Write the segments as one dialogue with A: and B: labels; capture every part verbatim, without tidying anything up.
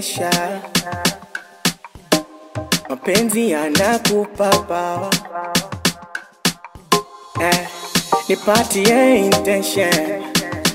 A: pressure. Mapenzi yanakupa power. Eh, nipatie intention.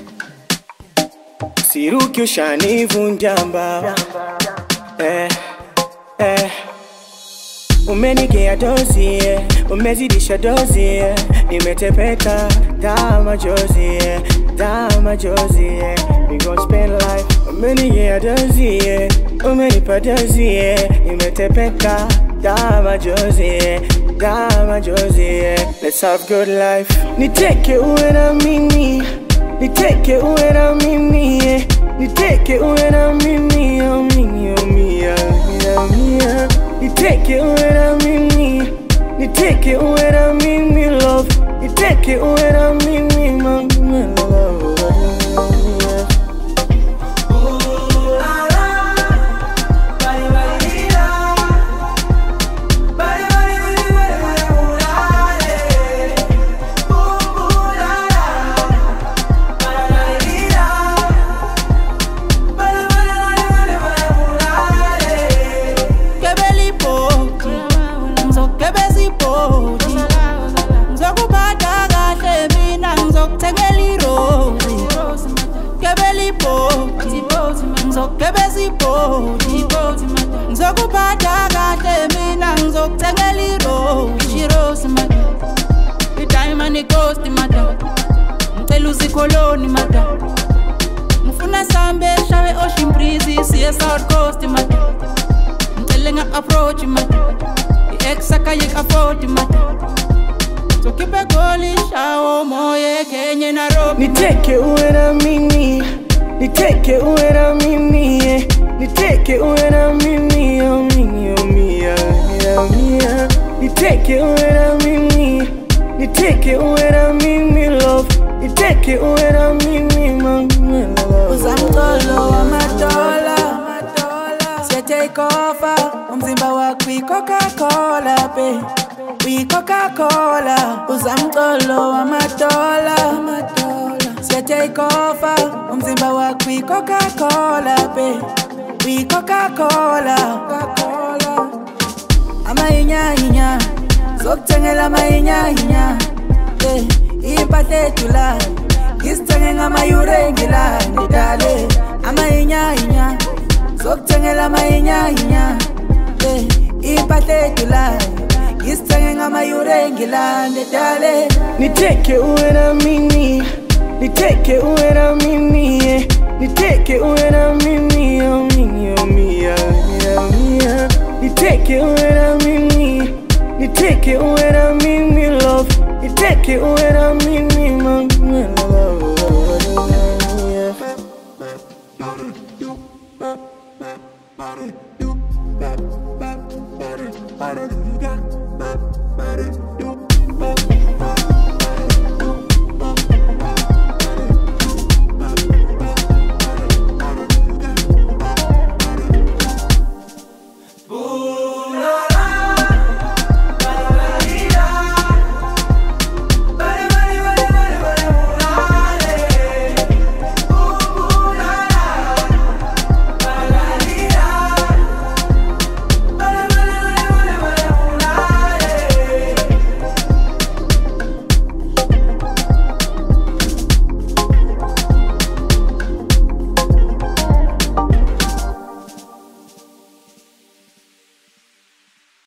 A: Siruki ushanivunja mbao. Eh, eh. Umenigea dozi, yeah. Umezidisha dozi, yeah. Nimetepeka, dama jozi, yeah. Dama jozi, yeah. We gon' spend life. Umenigea dozi, yeah. Umenipa dozi, yeah. Nimetepeka, dama jozi, yeah. Dama jozi, yeah. Let's have good life. Niteke uwe na mimi, niteke uwe na mimi, yeah. Niteke uwe na mimi, oh mimi, oh mimi, oh mimi, oh. Niteke uwe na mimi, niteke uwe na mimi, love. Niteke uwe na mimi, mama, love.
B: Ngizokuphatha kahle mina ngizokuthengela irose irose mata idiamond ghost mata ngicela uzikholoni mata ngifuna sambe shawe ocean breeze siye south coast mata ngicela nga approach mata i-ex akaye afford mata so keep a goli shawo moye Kenya na Nairobi.
A: Niteke uwe na mimi, niteke uwe na mimi, yeah. Niteke uwe na mimi, oh mimi, oh mimi, oh mimi, oh. Niteke uwe na mimi, niteke uwe na mimi, love. Niteke uwe na mimi, mama, love.
B: Uzamtolo wa madola, siya take over. Umzimba wako Coca-Cola, be we Coca-Cola. Uzamtolo wa madola, siya take over. Umzimba wako Coca-Cola, be we Coca-Cola, Coca-Cola. Ama inya inya, zokuthengela ama inya inya. Eh, ipathe tula, ngisithenge ama yure ngila ndale. Ama inya inya, zokuthengela ama inya inya. Eh, ipathe tula, ngisithenge ama yure ngila ndale.
A: Niteke uwe na mimi, niteke uwe na mimi, yeah. Niteke uwe na mimi, oh mimi, oh mimi, oh mimi, oh. Niteke uwe na mimi, niteke uwe na mimi, love. Niteke uwe na mimi, mama, love. Yeah.